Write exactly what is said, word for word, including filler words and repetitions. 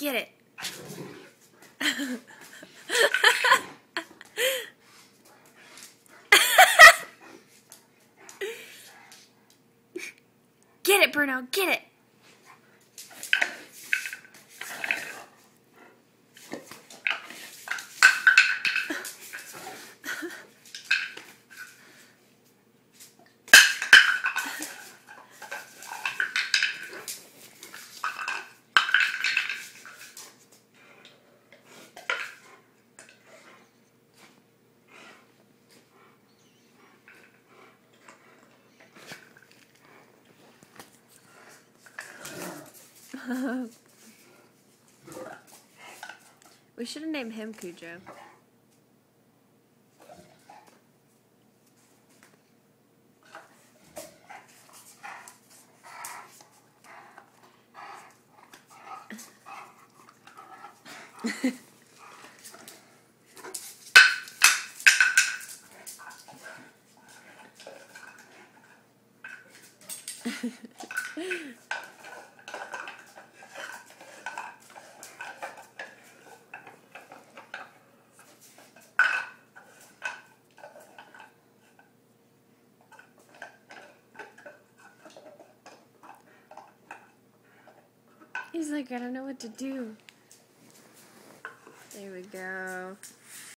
Get it. Get it, Bruno. Get it. We should have named him Cujo. He's like, I don't know what to do. There we go.